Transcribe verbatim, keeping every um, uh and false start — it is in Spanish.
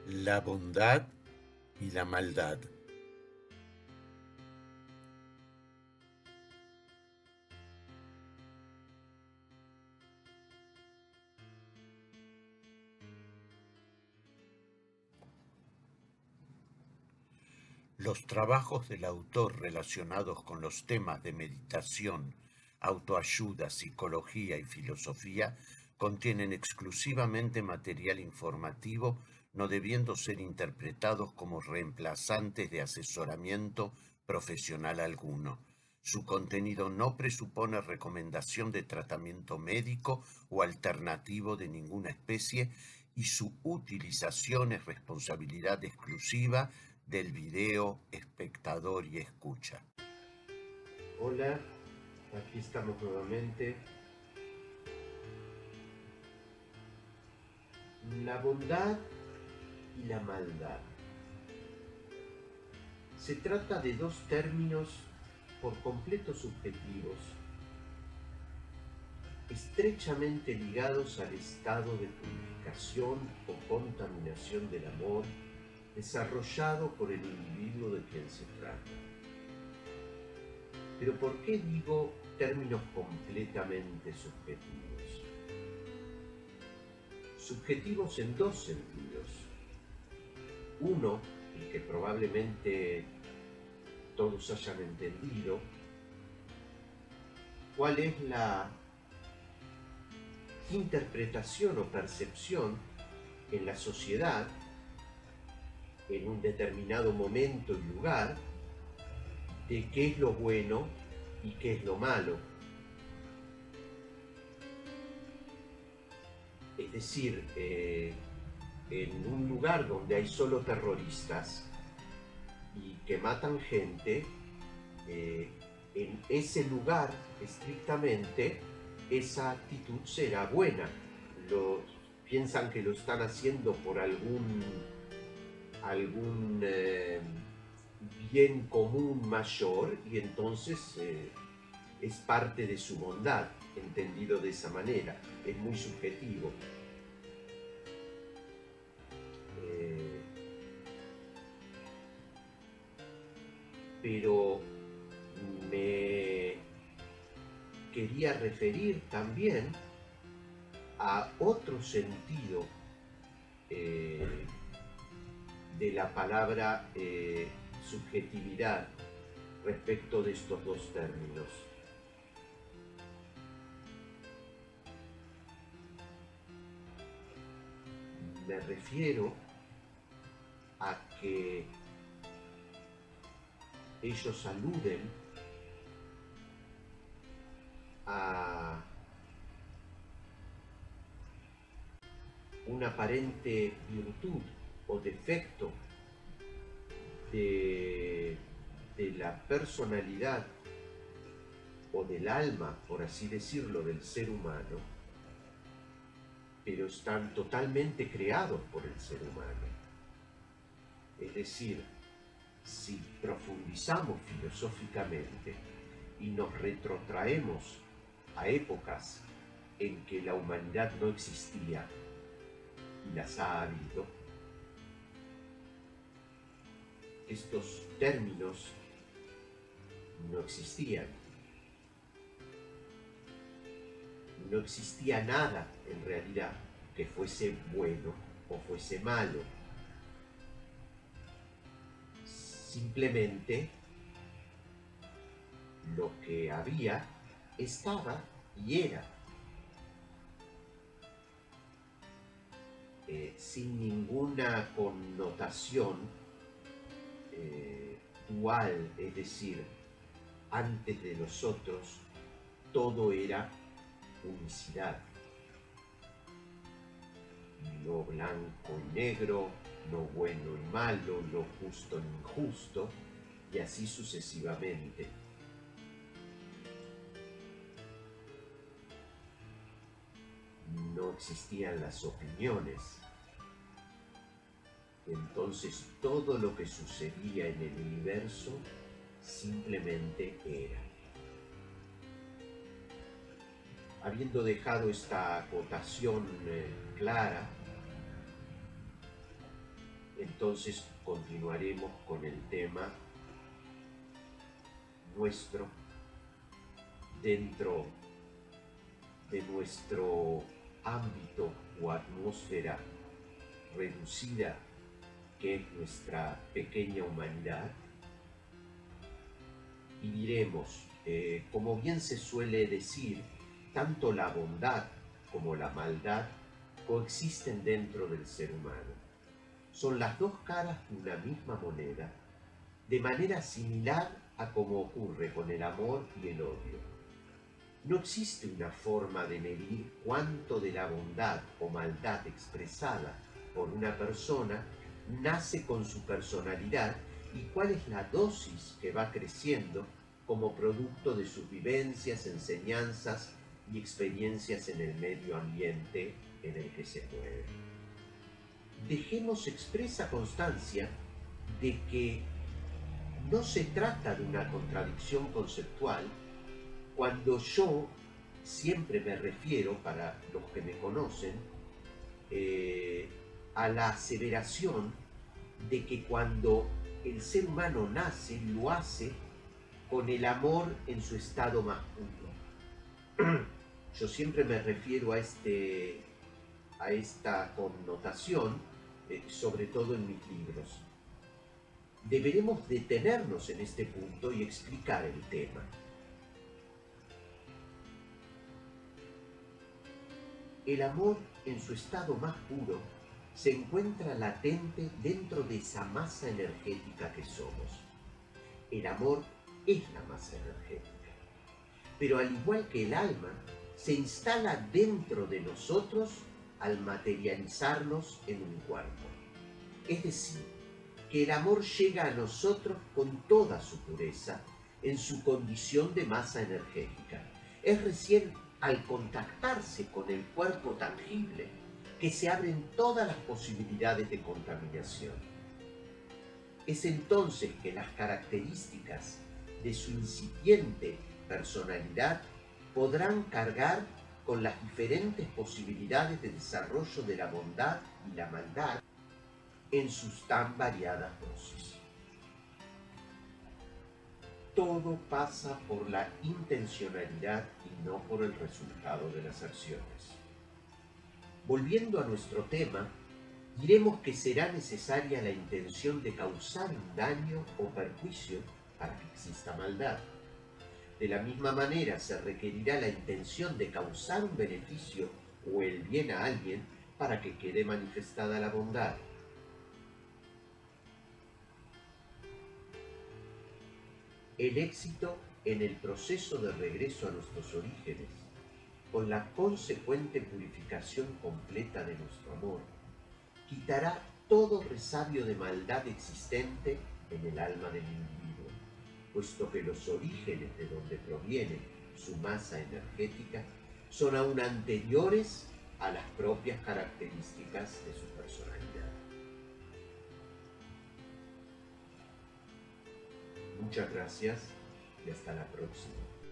La bondad y la maldad. Los trabajos del autor relacionados con los temas de meditación, autoayuda, psicología y filosofía contienen exclusivamente material informativo, no debiendo ser interpretados como reemplazantes de asesoramiento profesional alguno. Su contenido no presupone recomendación de tratamiento médico o alternativo de ninguna especie y su utilización es responsabilidad exclusiva del video, espectador y escucha. Hola, aquí estamos nuevamente. La bondad y la maldad. Se trata de dos términos por completo subjetivos, estrechamente ligados al estado de purificación o contaminación del amor desarrollado por el individuo de quien se trata. Pero ¿por qué digo términos completamente subjetivos? Subjetivos en dos sentidos. Uno, el que probablemente todos hayan entendido, cuál es la interpretación o percepción en la sociedad, en un determinado momento y lugar, de qué es lo bueno y qué es lo malo. Es decir, eh, en un lugar donde hay solo terroristas y que matan gente, eh, en ese lugar estrictamente esa actitud será buena. Lo, piensan que lo están haciendo por algún, algún eh, bien común mayor y entonces eh, es parte de su bondad, entendido de esa manera. Es muy subjetivo. Eh, pero me quería referir también a otro sentido eh, de la palabra eh, subjetividad respecto de estos dos términos. Me refiero a que ellos aluden a una aparente virtud o defecto de, de la personalidad o del alma, por así decirlo, del ser humano, pero están totalmente creados por el ser humano. Es decir, si profundizamos filosóficamente y nos retrotraemos a épocas en que la humanidad no existía y las ha habido, estos términos no existían. No existía nada en realidad que fuese bueno o fuese malo. Simplemente lo que había estaba y era. Eh, sin ninguna connotación eh, dual, es decir, antes de nosotros todo era unicidad. No blanco y negro, no bueno y malo, no justo ni injusto, y así sucesivamente. No existían las opiniones. Entonces todo lo que sucedía en el universo simplemente era. Habiendo dejado esta acotación eh, clara, entonces continuaremos con el tema nuestro dentro de nuestro ámbito o atmósfera reducida que es nuestra pequeña humanidad, y diremos, eh, como bien se suele decir, tanto la bondad como la maldad coexisten dentro del ser humano. Son las dos caras de una misma moneda, de manera similar a como ocurre con el amor y el odio. No existe una forma de medir cuánto de la bondad o maldad expresada por una persona nace con su personalidad y cuál es la dosis que va creciendo como producto de sus vivencias, enseñanzas y experiencias en el medio ambiente en el que se mueve. Dejemos expresa constancia de que no se trata de una contradicción conceptual cuando yo siempre me refiero, para los que me conocen, eh, a la aseveración de que cuando el ser humano nace, lo hace con el amor en su estado más puro. Yo siempre me refiero a, este, a esta connotación, eh, sobre todo en mis libros. Deberemos detenernos en este punto y explicar el tema. El amor en su estado más puro se encuentra latente dentro de esa masa energética que somos. El amor es la masa energética, pero al igual que el alma, se instala dentro de nosotros al materializarnos en un cuerpo. Es decir, que el amor llega a nosotros con toda su pureza en su condición de masa energética. Es recién al contactarse con el cuerpo tangible que se abren todas las posibilidades de contaminación. Es entonces que las características de su incipiente personalidad podrán cargar con las diferentes posibilidades de desarrollo de la bondad y la maldad en sus tan variadas dosis. Todo pasa por la intencionalidad y no por el resultado de las acciones. Volviendo a nuestro tema, diremos que será necesaria la intención de causar un daño o perjuicio para que exista maldad. De la misma manera, se requerirá la intención de causar un beneficio o el bien a alguien para que quede manifestada la bondad. El éxito en el proceso de regreso a nuestros orígenes, con la consecuente purificación completa de nuestro amor, quitará todo resabio de maldad existente en el alma del individuo, puesto que los orígenes de donde proviene su masa energética son aún anteriores a las propias características de su personalidad. Muchas gracias y hasta la próxima.